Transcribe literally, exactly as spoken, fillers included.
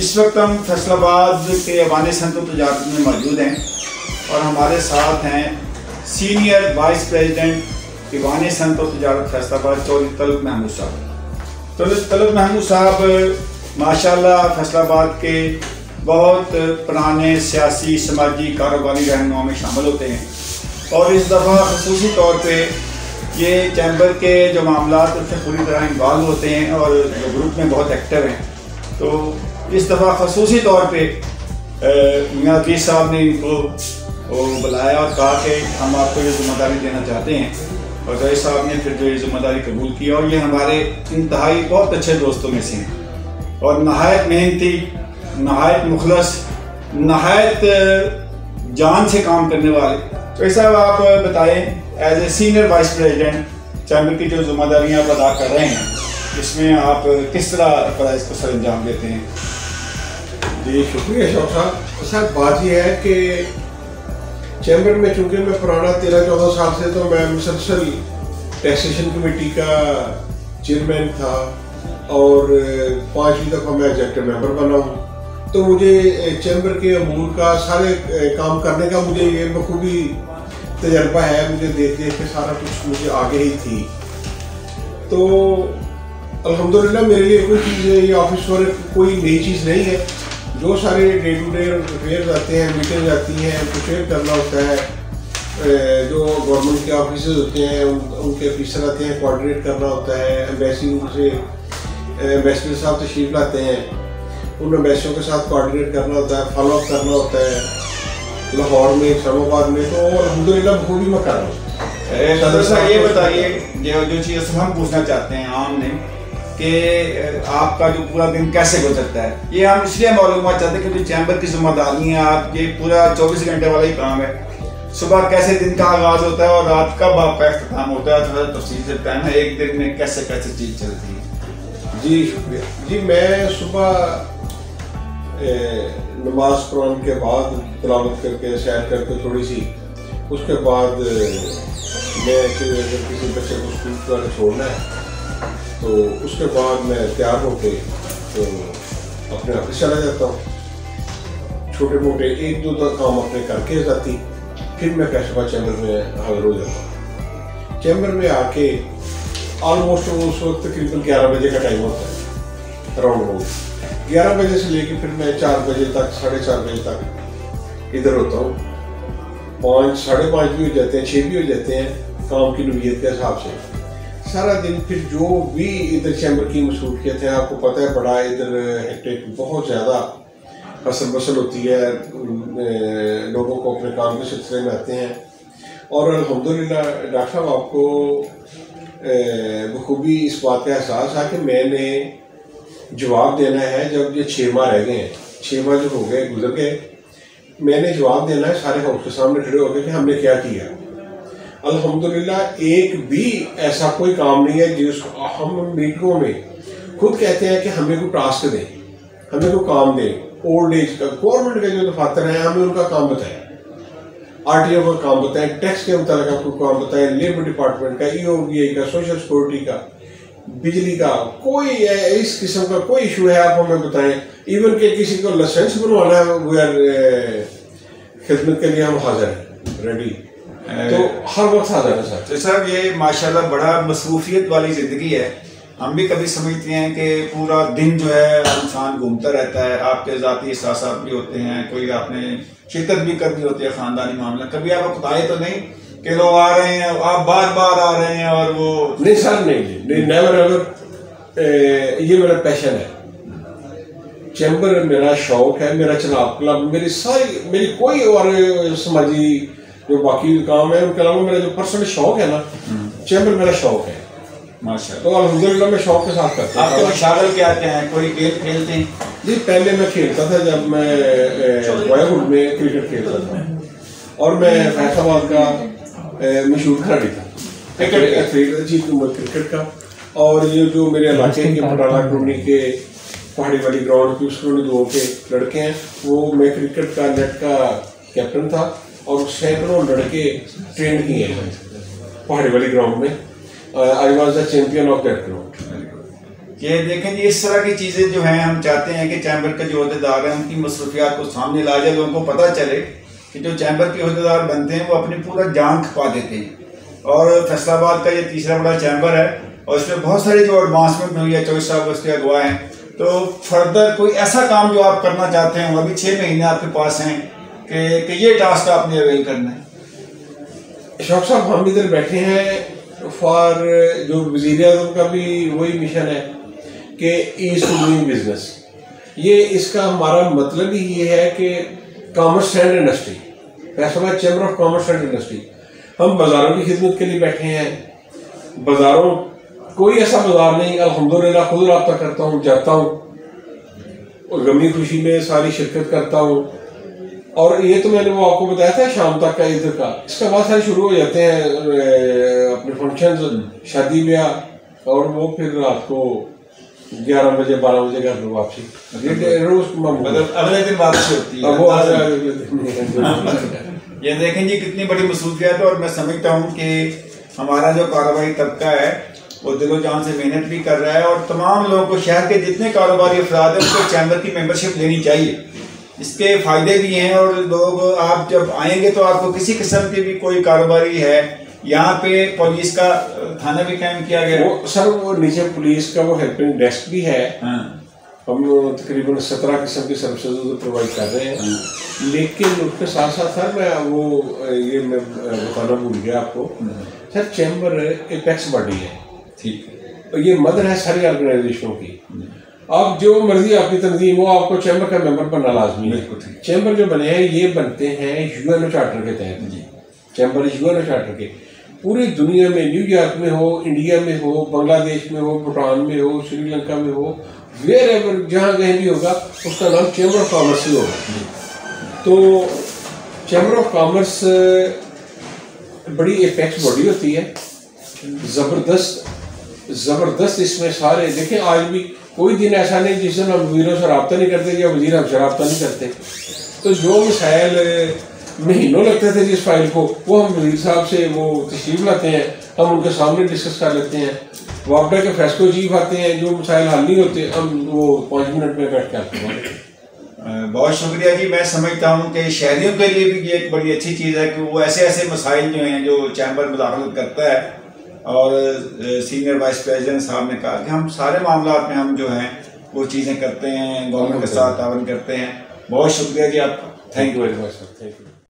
इस वक्त हम फैसलाबाद के अवान सनअत व तजारत में मौजूद हैं और हमारे साथ हैं सीनियर वाइस प्रेसिडेंट अवान सनअत व तजारत फैसलाबाद चौधरी तलब महमूद साहब। तो तलब महमूद साहब माशाल्लाह फैसलाबाद के बहुत पुराने सियासी समाजी कारोबारी रहनुमाओं में शामिल होते हैं और इस दफ़ा ख़ुसूसी तौर पे ये चैम्बर के जो मामला उससे पूरी तरह इन्वॉल्व होते हैं और जो ग्रुप में बहुत एक्टिव हैं। तो इस दफ़ा ख़ुसूसी तौर पे मियां अकील साहब ने इनको बुलाया और कहा कि हम आपको ये जिम्मेदारी देना चाहते हैं और जय साहब ने फिर जो ये जिम्मेदारी कबूल की और ये हमारे इंतहाई बहुत अच्छे दोस्तों में से हैं और नहायत मेहनती, नहायत मुखलस, नहायत जान से काम करने वाले। तो साहब आप बताएं as a senior vice president chamber की जो जिम्मेदारियाँ आप अदा कर रहे हैं इसमें आप किस तरह फराइज को सर अंजाम देते हैं? जी शुक्रिया शौक साहब। सर बात यह है कि चैम्बर में चूँकि मैं पुराना तेरह चौदह साल से तो मैं मुसलसल टैक्सेशन कमेटी का चेयरमैन था और पाँचवीं दफ़ा मैं एग्जेक्टिव मेंबर बना हूँ। तो मुझे चैम्बर के अमूर का सारे काम करने का मुझे ये बखूबी तजर्बा है, मुझे देख देख के सारा कुछ मुझे आगे ही थी। तो अल्हम्दुलिल्लाह मेरे लिए कोई चीज़ ये ऑफिस वर्क कोई नई चीज़ नहीं है। जो सारे डे टू डे अफेयर आते हैं, मीटिंग आती हैं, प्रिपेयर करना होता है, जो गवर्नमेंट के ऑफिस होते हैं उन, उनके ऑफिसर आते हैं, कोऑर्डिनेट करना होता है। एम्बेसी से एम्बेसडर साहब तशरीफ लाते हैं, उन एम्बेसियों के साथ कोऑर्डिनेट करना होता है, फॉलोअप करना होता है लाहौर में, इस्लामाबाद में। तो अल्हम्दुलिल्लाह बखूबी मैं कर रहा हूँ। सर ये बताइए जो जो चीज़ हम पूछना चाहते हैं आम ने कि आपका जो पूरा दिन कैसे गुजरता है, ये हम इसलिए मालूम चाहते हैं कि चैम्बर की जिम्मेदारी है, आप ये पूरा चौबीस घंटे वाला ही काम है। सुबह कैसे दिन का आगाज़ होता है और रात कब आपका अख्ताम होता है, थोड़ा तफसील से बताएं ना एक दिन में कैसे कैसे चीज़ चलती है। जी शुक्रिया जी। मैं सुबह नमाज कुरान के बाद तिलावत करके सैर करके थोड़ी सी, उसके बाद मैं अगर किसी बच्चे को स्कूल पर छोड़ना है तो उसके बाद मैं तैयार होके तो अपने ऑफिस चला जाता हूँ। छोटे मोटे एक दो दो काम अपने करके जाती, फिर मैं फैसलाबाद चैम्बर में हाजिर हो जाता हूँ। चैम्बर में आके ऑलमोस्ट उस वक्त तकरीबन ग्यारह बजे का टाइम होता है, अराउंड अबाउट ग्यारह बजे से लेके फिर मैं चार बजे तक, साढ़े चार बजे तक इधर होता हूँ। पाँच साढ़े पाँच भी हो जाते हैं, छः भी हो जाते हैं काम की नौयत के हिसाब से। सारा दिन फिर जो भी इधर चैम्बर की मसरूफियत है, आपको पता है बड़ा इधर हेक्टिक बहुत ज़्यादा हसल बसल होती है, लोगों को अपने काम के सिलसिले में आते हैं। और अल्हम्दुलिल्लाह डॉक्टर साहब आपको बखूबी इस बात का एहसास है कि मैंने जवाब देना है। जब ये छः माह रह गए हैं, छः माह जो हो गए गुजर गए, मैंने जवाब देना है सारे हाउस के सामने खड़े हो गए कि हमने क्या किया। अल्हम्दुलिल्लाह एक भी ऐसा कोई काम नहीं है जिसको हम मीटिंगों में खुद कहते हैं कि हमें कोई टास्क दें, हमें कोई काम दें। ओल्ड एज का गवर्नमेंट के जो दफातर हैं हमें उनका काम बताएं, आर टी ओ का काम बताएं, टैक्स के मुताबिक आपको काम बताएं, लेबर डिपार्टमेंट का, ई ओ बी आई का, सोशल सिक्योरिटी का, बिजली का, कोई इस किस्म का कोई इशू है आप हमें बताएं। इवन के किसी को लाइसेंस बनवाना है, वो यार खिदमत के लिए हम हाजिर हैं, रेडी, तो हर वक्त हाजिर है सर। तो सर ये माशाल्लाह बड़ा मसरूफियत वाली ज़िंदगी है। हम भी कभी समझते हैं कि पूरा दिन जो है इंसान घूमता रहता है, आपके ज़ाती एहसास भी होते हैं, कोई आपने शिद्दत भी करनी होती है ख़ानदानी मामला, कभी आप बताए तो नहीं कि लोग आ रहे हैं, आप बार बार आ रहे हैं और वो नहीं सर, नहीं नहीं नेवर एवर। ये मेरा पैशन है, चैम्बर मेरा शौक है, मेरा चनाब क्लब, मेरी सारी मेरी कोई और समाजी जो बाकी काम है उनके अलावा मेरा जो पर्सनल शौक है ना, चैम्बर मेरा शौक है माशाल्लाह। तो अल्हम्दुलिल्लाह मैं शौक के साथ करता हूँ। आपके मशागल क्या क्या हैं, कोई खेल खेलते हैं? जी पहले मैं खेलता था, जब मैं बॉयहुड में क्रिकेट खेलता था और मैं फैसलाबाद का मशहूर खिलाड़ी था, क्रिकेट चीफ क्रिकेट का। और ये जो मेरे इलाके के पटाला कॉलोनी के पहाड़ी वाली ग्राउंड की उस कॉलोनी दो के लड़के हैं, वो मैं क्रिकेट का नेट का कैप्टन था और सैकड़ों लड़के ट्रेन किए हैं पहाड़ी वाली ग्राउंड में। I was the champion of that ground. कि देखें जी इस तरह की चीज़ें जो हैं हम चाहते हैं कि चैम्बर के जो अहदेदार हैं उनकी मसरूफियात को सामने ला जाए, लोगों को पता चले कि जो चैम्बर के अहदेदार बनते हैं वो अपनी पूरा जान खपा देते हैं। और फैसलाबाद का ये तीसरा बड़ा चैम्बर है और इसमें बहुत सारी जो एडवांसमेंट हुई है, चौबीस साहब उसके अगवा हैं। तो फर्दर कोई ऐसा काम जो आप करना चाहते हैं, अभी छः महीने आपके पास हैं कि, कि ये टास्क आपने अवेल करना है। शौक साहब हम इधर बैठे हैं फॉर जो वज़ीर आज़म का भी वही मिशन है कि ईज टू डूइंग बिजनेस। ये इसका हमारा मतलब ही ये है कि commerce and industry, Faisalabad chamber of commerce and industry, हम बाज़ारों की खिदमत के लिए बैठे हैं। बाज़ारों कोई ऐसा बाज़ार नहीं, अल्हम्दुलिल्लाह खुद रब्ता करता हूँ, जाता हूँ और गमी खुशी में सारी शिरकत करता हूँ। और ये तो मैंने वो आपको बताया था शाम तक का इधर का, इसके बाद सारे शुरू हो जाते हैं अपने फंक्शन, शादी ब्याह, और वो फिर रात को ग्यारह बजे बारह बजे घर में वापसी, रोज मतलब अगले दिन वापसी होती है। वो ये देखें जी कितनी बड़ी मसरूफियत है। और मैं समझता हूँ कि हमारा जो कारोबारी तबका है वो दिलो जान से मेहनत भी कर रहा है और तमाम लोगों को, शहर के जितने कारोबारी अफराद हैं उनको चैम्बर की मेंबरशिप लेनी चाहिए। इसके फ़ायदे भी हैं और लोग, आप जब आएंगे तो आपको किसी किस्म की भी कोई कारोबारी है, यहाँ पे पुलिस का थाना भी कायम किया गया। वो सर वो नीचे पुलिस का वो हेल्पिंग डेस्क भी है। हाँ। हम तकरीबन सत्रह किस्म की सर्विसेज प्रोवाइड कर रहे हैं। हाँ। लेकिन उसके साथ साथ सर मैं वो ये मैं बताना भूल गया आपको, सर चैम्बर एपेक्स बॉडी है, ठीक है, ये मदर है सारी ऑर्गेनाइजेशनों की। आप जो मर्जी आपकी तंजीम हो, आपको चैम्बर का मेंबर बनना लाजमी है। चैम्बर जो बने हैं ये बनते हैं यूएनओ चार्टर के तहत जी। चैम्बर यूएनओ चार्टर के पूरी दुनिया में, न्यूयॉर्क में हो, इंडिया में हो, बांग्लादेश में हो, भूटान में हो, श्रीलंका में हो, वेयर एवर जहाँ कहीं भी होगा उसका नाम चैम्बर ऑफ कॉमर्स ही होगा। तो चैम्बर ऑफ कॉमर्स बड़ी एपेक्स बॉडी होती है, ज़बरदस्त ज़बरदस्त इसमें सारे देखें। आज भी कोई दिन ऐसा नहीं जिस दिन हम वज़ीरों से रब्ता नहीं करते या वज़ीर हमसे रब्ता नहीं करते। तो जो मिसाइल महीनों लगते थे जिस फाइल को, वो हम वज़ीर साहब से वो तशरीफ लाते हैं, हम उनके सामने डिस्कस कर लेते हैं। वापडा के फैसलों चीफ आते हैं, जो मिसाइल हल नहीं होते हम वो पाँच मिनट में बैठ के आते हैं। बहुत शुक्रिया जी। मैं समझता हूँ कि शहरियों के लिए भी ये एक बड़ी अच्छी चीज़ है कि वो ऐसे ऐसे मसाइल जो हैं जो चैम्बर मुदाखलत करता है। और सीनियर वाइस प्रेसिडेंट साहब ने कहा कि हम सारे मामला में हम जो हैं वो चीज़ें करते हैं, गवर्नमेंट के साथ तावन करते हैं। बहुत शुक्रिया जी आपका। Thank you very much sir, thank you.